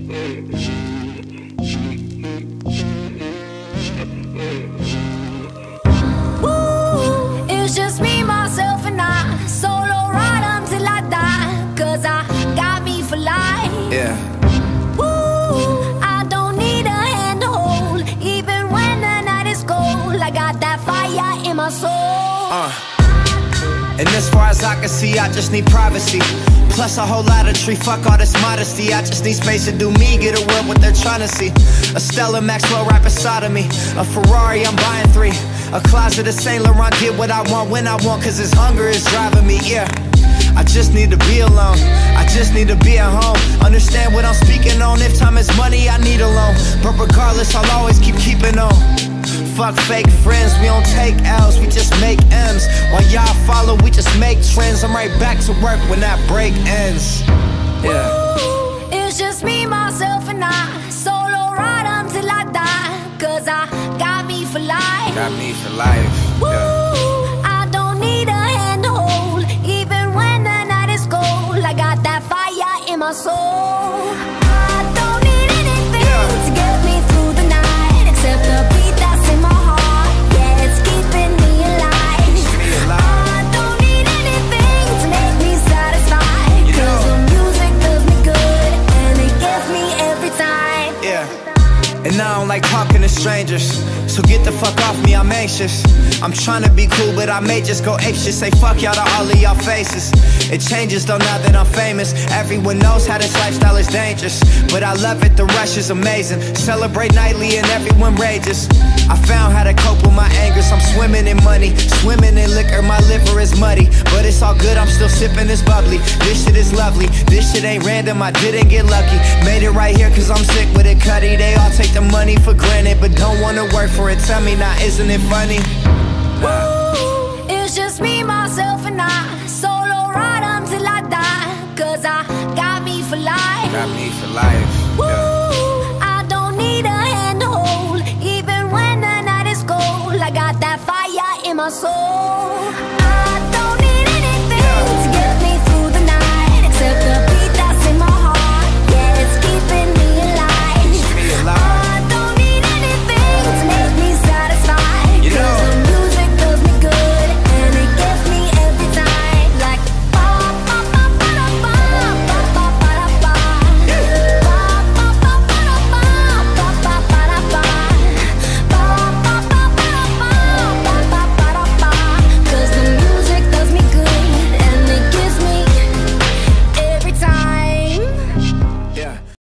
It's just me, myself, and I. Solo ride until I die. Cause I got me for life. Yeah. I don't need a hand to hold. Even when the night is cold, I got that fire in my soul. And as far as I can see, I just need privacy. Plus a whole lot of tree, fuck all this modesty. I just need space to do me, get a world what they're trying to see. A Stella Maxwell right beside of me. A Ferrari, I'm buying 3. A closet of Saint Laurent, get what I want when I want. Cause this hunger is driving me, yeah. I just need to be alone, I just need to be at home. Understand what I'm speaking on, if time is money, I need a loan. But regardless, I'll always keeping on. Fuck fake friends, we don't take L's, we just make M's. While y'all follow, we just make trends. I'm right back to work when that break ends. Yeah. It's just me, myself, and I. Solo ride until I die. Cause I got me for life. Got me for life, yeah. I don't need a hand to hold. Even when the night is cold, I got that fire in my soul. I don't need anything to get me through the night, except the beat that's in my heart. Yeah, it's keeping me alive. I don't need anything to make me satisfied. Cause the music does me good, and it gets me every time. Yeah. And I don't like talking to strangers, so get the fuck off me, I'm anxious. I'm tryna be cool, but I may just go apeshit. Say fuck y'all to all of y'all faces. It changes though now that I'm famous. Everyone knows how this lifestyle is dangerous, but I love it, the rush is amazing. Celebrate nightly and everyone rages. I found how to cope with my angers. I'm swimming in money, swimming in liquor. My liver is muddy, but it's all good, I'm still sipping this bubbly. This shit is lovely, this shit ain't random, I didn't get lucky. Made it right here cause I'm sick with it, Cuddy. They all take the money for granted, but don't wanna work for it. Tell me now, isn't it funny? It's just me, myself, and I. Solo ride until I die. Cause I got me for life. Got me for life, yeah. I don't need a hand to hold. Even when the night is cold, I got that fire in my soul.